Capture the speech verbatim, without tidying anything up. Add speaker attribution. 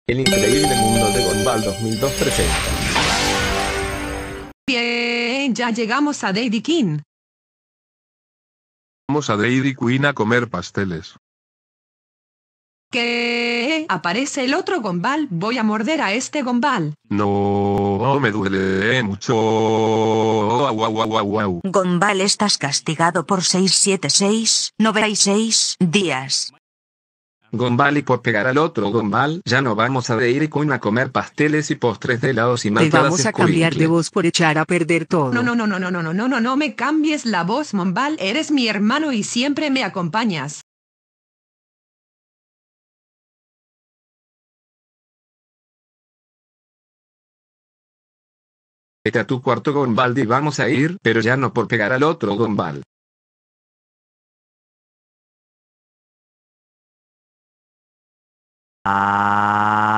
Speaker 1: El increíble mundo de Gumball dos mil dos presenta.
Speaker 2: Bien, ya llegamos a Dairy King.
Speaker 3: Vamos a Dairy Queen a comer pasteles.
Speaker 2: ¿Qué? Aparece el otro Gumball. Voy a morder a este Gumball.
Speaker 3: No, me duele mucho. Guau, guau, guau, guau, guau.
Speaker 4: Gumball, estás castigado por seiscientos setenta y seis, noventa y seis días.
Speaker 1: Gumball, y por pegar al otro Gumball, ya no vamos a Dairy Queen a comer pasteles y postres de helados y
Speaker 5: Te
Speaker 1: malteadas
Speaker 5: vamos a cambiar de
Speaker 1: Squinkle.
Speaker 5: voz por echar a perder todo.
Speaker 2: No, no, no, no, no, no, no, no, no, no me cambies la voz, Gumball. Eres mi hermano y siempre me acompañas.
Speaker 1: Vete a tu cuarto Gumball y vamos a ir, pero ya no por pegar al otro Gumball.
Speaker 4: Ah.